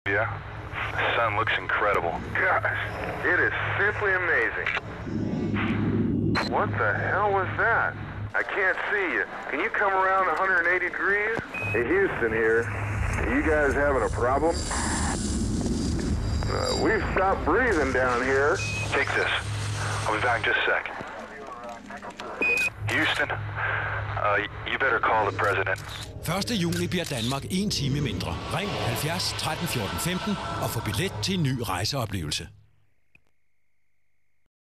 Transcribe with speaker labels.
Speaker 1: Yeah, the sun looks incredible.
Speaker 2: Gosh, it is simply amazing. What the hell was that? I can't see you. Can you come around 180 degrees? Hey, Houston here. Are you guys having a problem? We've stopped breathing down here.
Speaker 1: Take this. I'll be back in just a sec. Houston, you better call the president.
Speaker 3: 1. juni bliver Danmark 1 time mindre. Ring 70 13 14 15 og få billet til en ny rejseoplevelse.